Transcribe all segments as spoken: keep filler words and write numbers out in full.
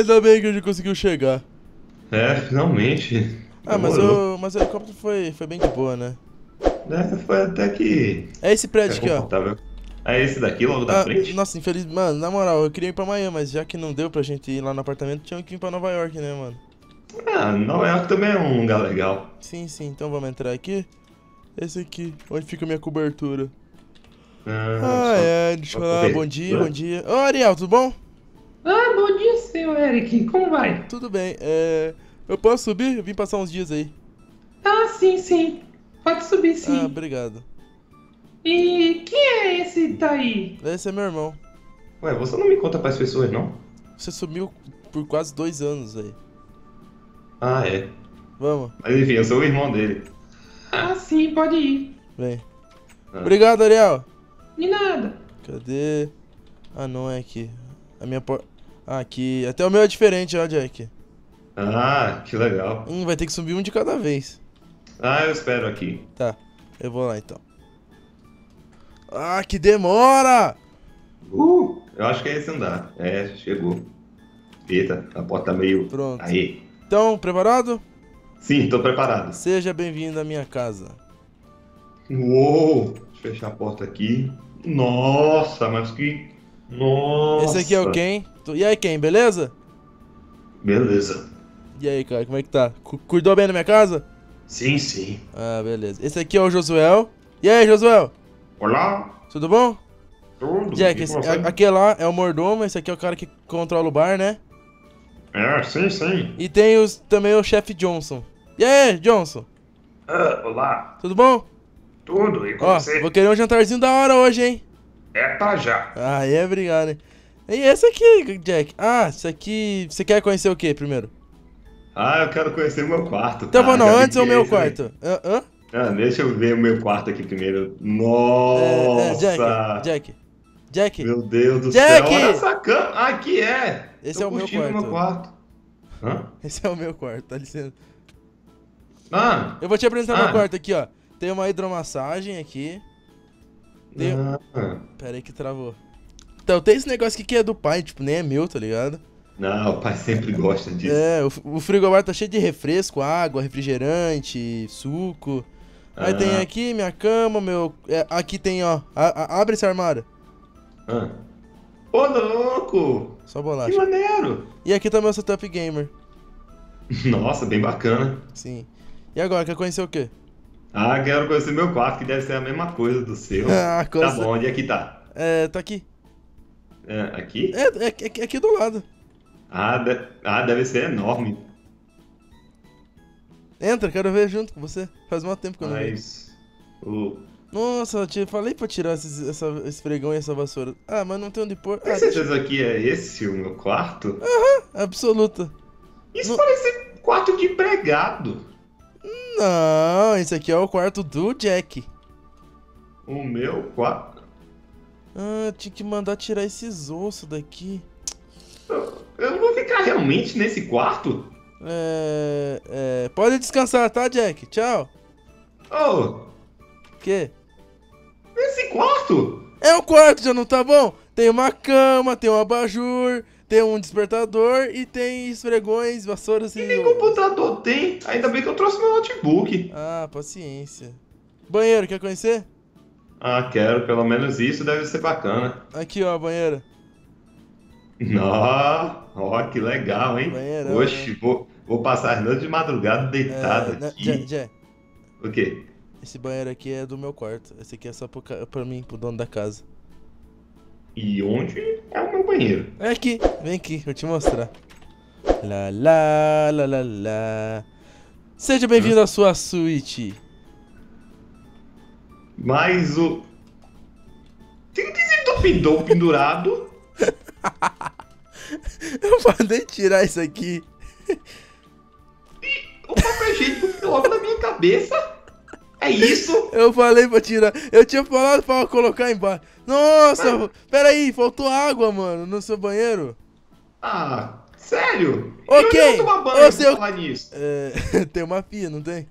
ainda bem que a gente conseguiu chegar. É, finalmente. Ah, mas Demorou. o, mas o helicóptero foi, foi bem de boa, né? É, foi até que É esse prédio é aqui, ó. confortável. É esse daqui, logo da Ah, frente? nossa, infeliz... Mano, na moral, eu queria ir pra Miami, mas já que não deu pra gente ir lá no apartamento, tinha que ir pra Nova York, né, mano? Ah, Nova York também é um lugar legal. Sim, sim, então vamos entrar aqui. Esse aqui, onde fica a minha cobertura. Ah, Ah, só, é, deixa só eu falar, bom dia, bom cobertura. dia. Ô, Ariel, tudo bom? Ah, bom dia, senhor Eric. Como vai? Tudo bem, é... Eu posso subir? Eu vim passar uns dias aí. Ah, sim, sim. Pode subir, Ah, sim. obrigado. E quem é esse daí? Esse é meu irmão. Ué, você não me conta para as pessoas, não? Você sumiu por quase dois anos aí. Ah, é. Vamos, Mas enfim, eu sou o irmão dele. Ah, sim, pode ir. vem. Ah. Obrigado, Ariel. De nada. Cadê? Ah, não é aqui. A minha porta... Ah, aqui. Até o meu é diferente, ó, Jack. Ah, que legal. Hum, vai ter que subir um de cada vez. Ah, eu espero aqui. Tá, eu vou lá então. Ah, que demora! Uh, eu acho que é esse andar. É, chegou. Eita, a porta tá meio... Pronto. Aí. Então, preparado? Sim, tô preparado. Seja bem-vindo à minha casa. Uou! Deixa eu fechar a porta aqui. Nossa, mas que... Nossa! Esse aqui é o Ken. Tu- E aí, Ken, beleza? Beleza. E aí, cara, como é que tá? Cu- Cuidou bem da minha casa? Sim, sim. Ah, beleza. Esse aqui é o Josuel. E aí, Josuel? Olá, Tudo bom? tudo. Jack, E esse, com você? a- aquele lá é o mordomo, esse aqui é o cara que controla o bar, né? É, sim, sim. E tem os, também o chefe Johnson. E aí, Johnson? Ah, olá, Tudo bom? tudo. E com Ó, você? vou querer um jantarzinho da hora hoje, hein? É pra já. Ah, é, obrigado, hein? E esse aqui, Jack? Ah, isso aqui... Você quer conhecer o quê primeiro? Ah, eu quero conhecer o meu quarto. Então, Ah, vou não, já vi antes que ou é meu esse, né? quarto? Hã? Hã? Ah, deixa eu ver o meu quarto aqui primeiro. É, é, Jack, Nossa! Jack, Jack, Meu Deus do Jack! céu, olha essa cama! Ah, aqui é! Esse Tô é o meu curtindo quarto. meu quarto. Hã? Esse é o meu quarto, tá licença. Ah! Eu vou te apresentar meu Ah! quarto aqui, ó. Tem uma hidromassagem aqui. Tem... Ah. Pera aí que travou. Então, tem esse negócio aqui que é do pai, tipo, nem é meu, tá ligado? Não, o pai sempre gosta disso. É, o, o frigobar tá cheio de refresco, água, refrigerante, suco. Aí tem Ah. aqui minha cama, meu... é, aqui tem, ó, a- a- abre esse armário. Ah. Ô, louco! Só Que bolacha. maneiro! E aqui tá meu setup gamer. Nossa, bem bacana. Sim. E agora, quer conhecer o quê? Ah, quero conhecer meu quarto, que deve ser a mesma coisa do seu. Ah, Tá coisa- bom, onde é que tá? É, tá aqui. É, aqui? É, é, é, é aqui do lado. Ah, de- ah, deve ser enorme. Entra, quero ver junto com você. Faz muito tempo que eu não vejo. Mas. O... Nossa, eu te falei pra tirar esses, essa, esse fregão e essa vassoura. Ah, mas não tem onde pôr. Tem Ah, deixa... certeza que é esse o meu quarto? Absoluta. Isso Não- parece um quarto de empregado. Não, esse aqui é o quarto do Jack. O meu quarto. Ah, tinha que mandar tirar esses ossos daqui. Eu não vou ficar realmente nesse quarto? É, é, pode descansar, tá, Jack? Tchau. Oh, Quê? nesse quarto? É o quarto, já não tá bom? Tem uma cama, tem um abajur, tem um despertador e tem esfregões, vassouras E e... nem computador tem. Ainda bem que eu trouxe meu notebook. Ah, paciência. Banheiro, quer conhecer? Ah, quero. Pelo menos isso deve ser bacana. Aqui, ó, banheiro. Ó, ó, que legal, hein? Banheirão, Oxe, né? vou, vou passar as noites de madrugada É, deitado né, aqui. Jé, Jé, O quê? esse banheiro aqui é do meu quarto. Esse aqui é só pro, ca- pra mim, pro dono da casa. E onde é o meu banheiro? É aqui, vem aqui, vou te mostrar. Lá, lá, lá, lá, lá. Seja bem-vindo à sua suíte. Mas o. Tem um desentupidor pendurado. Eu mandei tirar isso aqui. O papel higiênico fica logo na minha cabeça. É isso? Eu falei pra tirar. Eu tinha falado pra colocar embaixo. Nossa, pera aí, faltou água, mano, no seu banheiro. Ah, sério? Ok, E onde eu tomar banho ô, seu- pra falar nisso? É, tem uma pia, não tem?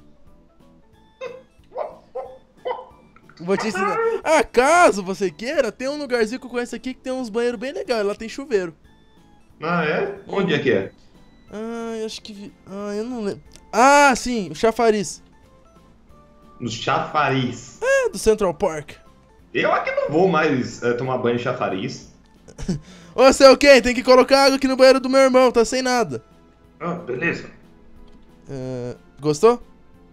Vou te ensinar. Ah, caso você queira, tem um lugarzinho que eu conheço aqui que tem uns banheiros bem legais. Lá tem chuveiro. Ah, é? Onde é que é? Ah, eu acho que vi... Ah, eu não lembro. Ah, sim, o chafariz. No chafariz. É, do Central Park. Eu aqui não vou mais é, tomar banho em chafariz. Ô, você é o quê? Tem que colocar água aqui no banheiro do meu irmão, tá sem nada. Ah, beleza. Ah, gostou?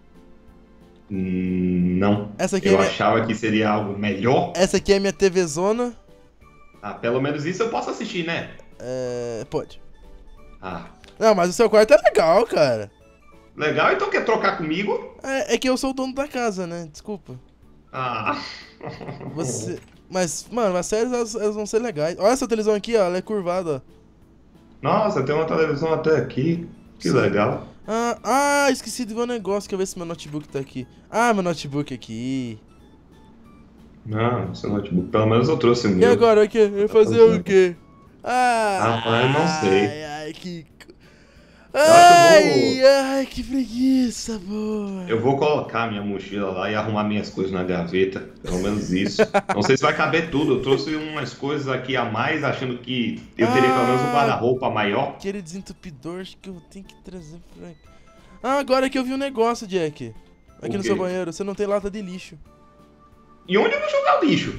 Hum, não. Essa aqui eu é minha... achava que seria algo melhor. Essa aqui é minha TVzona. Ah, pelo menos isso eu posso assistir, né? É... Pode. Ah, Não, mas o seu quarto é legal, cara. legal. Então quer trocar comigo? É, é que eu sou o dono da casa, né? Desculpa. Ah. Você... Mas, mano, as séries elas, elas vão ser legais. Olha essa televisão aqui, ó. Ela é curvada, ó. Nossa, tem uma televisão até aqui. Que Sim. legal. Ah, ah, esqueci de ver um negócio. Quer ver se meu notebook tá aqui. Ah, meu notebook aqui. Não, seu notebook. Pelo menos eu trouxe o E meu. agora, o quê? Eu ia fazer o quê? Ah, Ah, eu não sei. Ai, ai, que... acho que eu Ai, vou- ai, que preguiça, boa. Eu vou colocar minha mochila lá e arrumar minhas coisas na gaveta. Pelo menos isso. Não sei se vai caber tudo. Eu trouxe umas coisas aqui a mais, achando que eu teria pelo menos um Ah. guarda-roupa maior. Aquele desentupidor, acho que eu tenho que trazer pra cá. Ah, agora que eu vi um negócio, Jack. Aqui O no quê? seu banheiro, você não tem lata de lixo. E onde eu vou jogar o lixo?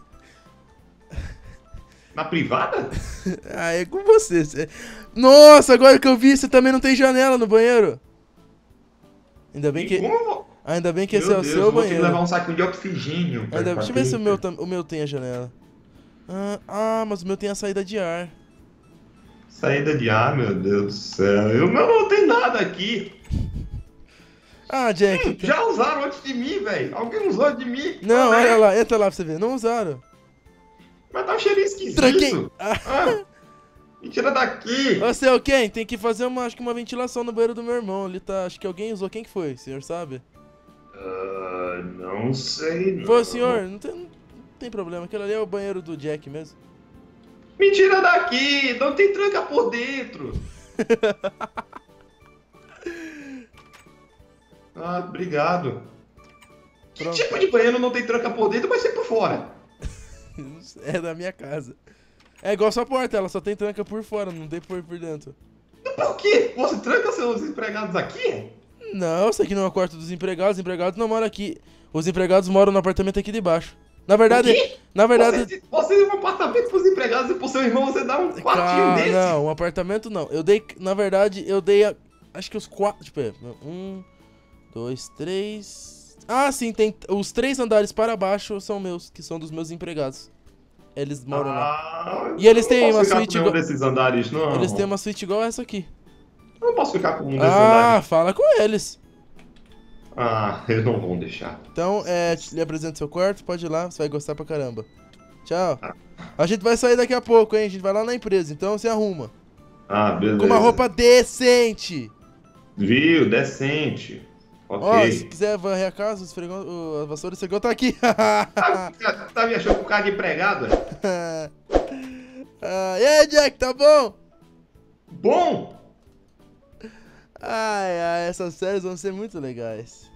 Na privada? Ah, é com você. cê- Nossa, agora que eu vi, você também não tem janela no banheiro. Ainda bem E que, como eu vou... ainda bem que Meu esse é o Deus, seu eu vou ter que banheiro. levar um saquinho de oxigênio. pra- Ainda... pra Deixa eu ver se o meu, dentro. tam- o meu tem a janela. Ah, ah, mas o meu tem a saída de ar. Saída de ar, meu Deus do céu. Eu não, não tem nada aqui. Ah, Jack. Hum, então- já usaram antes de mim, velho. Alguém usou de mim. Não, Ah, olha é? lá, entra lá pra você ver. Não usaram. Mas tá um cheirinho esquisito. Tranquei. Ah, Ah, me tira daqui. você é o quem? Tem que fazer uma, acho que uma ventilação no banheiro do meu irmão. Ele tá, acho que alguém usou. Quem que foi? O senhor sabe? Ah, não sei, não. Foi o senhor? Não tem, não tem problema. Aquele ali é o banheiro do Jack mesmo. Me tira daqui. Não tem tranca por dentro. Ah, obrigado. Que Pronto. tipo de banheiro não tem tranca por dentro, mas ser por fora? É da minha casa. É igual sua porta, ela só tem tranca por fora, não tem por, por dentro. Por quê? Você tranca seus empregados aqui? Não, isso aqui não é o quarto dos empregados. Os empregados não moram aqui. Os empregados moram no apartamento aqui de baixo. Na verdade, O quê? na verdade... Você, você deu um apartamento pros empregados e pro seu irmão você dá um quartinho Cara, desse? não, um apartamento não. Eu dei, na verdade, eu dei, a, acho que os quatro, tipo, é, um, dois, três... Ah, sim, tem, os três andares para baixo são meus, que são dos meus empregados. Eles moram lá. Ah, E eles eu têm não posso uma ficar suíte com nenhum igual- desses andares, não. Eles têm uma suíte igual essa aqui. Eu não posso ficar com um desses Ah, andares. fala com eles. Ah, eles não vão deixar. Então, é, lhe apresento seu quarto, pode ir lá, você vai gostar pra caramba. Tchau. A gente vai sair daqui a pouco, hein? A gente vai lá na empresa, então você arruma. Ah, beleza. Com uma roupa decente. Viu? Decente. Ok. Ó, se quiser varrer a casa, o esfregão, o- a vassoura esfregão tá aqui. Tá, tá me achando com cara de empregado? é? ah, e aí, Jack, tá bom? Bom! Ai, ai, essas séries vão ser muito legais.